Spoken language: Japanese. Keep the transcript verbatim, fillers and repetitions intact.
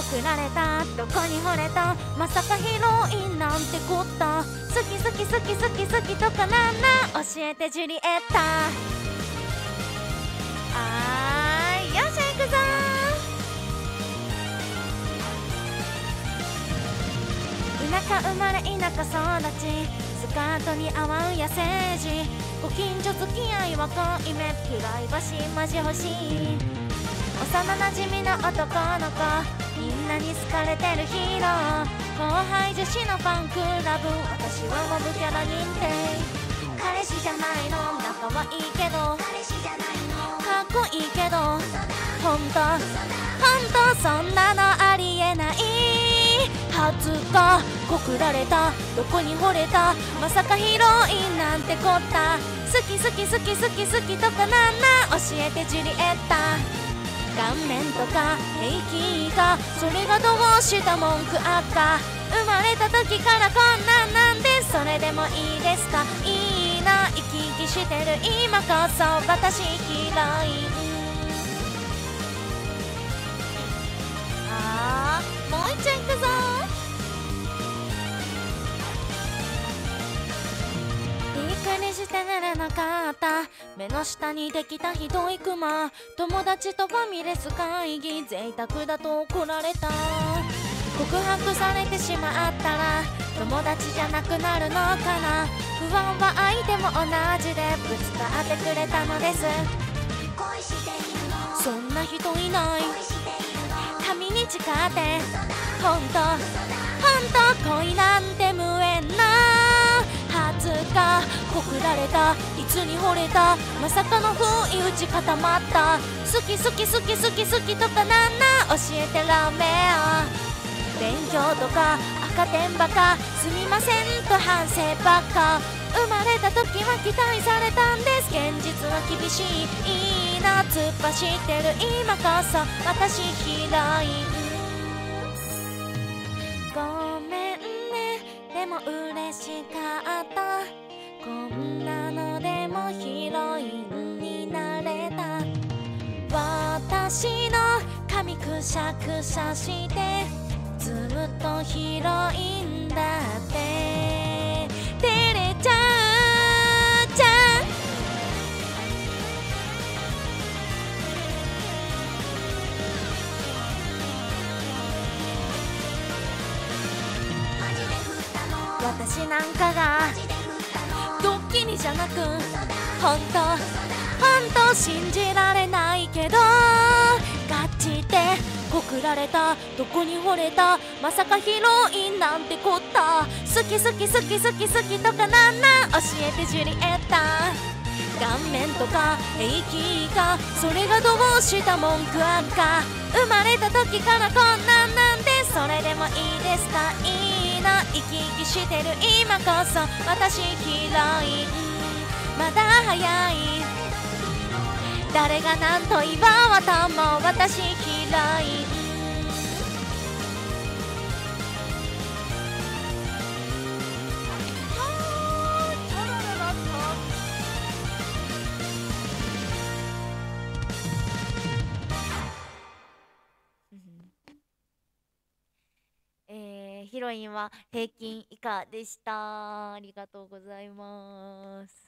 告られたどこに惚れたまさかヒロインなんてこった好き好き好き好き好きとかなんだ教えてジュリエッタあーいよっしゃ行くぞ田舎生まれ田舎育ちスカートに合わう野生児ご近所付き合いは濃いめプライバシーマジ欲しい幼なじみの男の子みんなに好かれてるヒーロー後輩女子のファンクラブ私はモブキャラ認定彼氏じゃないの仲はいいけど彼氏じゃないのかっこいいけどほんとほんとそんなのありえない初か告られたどこに惚れたまさかヒロインなんてこった好き好き好き好き好きとかなんだ教えてジュリエッタ顔面とか平気かそれがどうした文句あっか生まれた時からこんなんなんでそれでもいいですかいいな生き生きしてる今こそ私ヒロインあーもう一丁いくぞびっくりして寝れなかった目の下にできたひどいクマ友達とファミレス会議贅沢だと怒られた告白されてしまったら友達じゃなくなるのかな不安は相手も同じでぶつかってくれたのです恋しているのそんな人いない恋しているの髪に誓ってほんとほんと恋なんて無縁な初か告られたいつに惚れたまさかの不意打ち固まった好き好き好き好き好きとかなんだ教えてラメオ勉強とか赤点ばかすみませんと反省ばっか生まれた時は期待されたんです現実は厳しいいいな突っ走ってる今こそ私ヒロインごめんねでも嬉しかったこんなのでもヒロインになれた私の髪くしゃくしゃしてずっとヒロインだって照れちゃうじゃん私なんかがドッキリじゃなくほんとほんと信じられないけどガチで告られたどこに惚れたまさかヒロインなんてこった好き好き好き好き好きとかなんなん教えてジュリエッタ顔面とか平気かそれがどうした文句あっか生まれた時からこんなんなんでそれでもいいですかいいな生き生きしてる今こそ私ヒロインまだ早い誰が何と言わわとも私ヒロインえー、ヒロインは平均以下でした。ありがとうございます。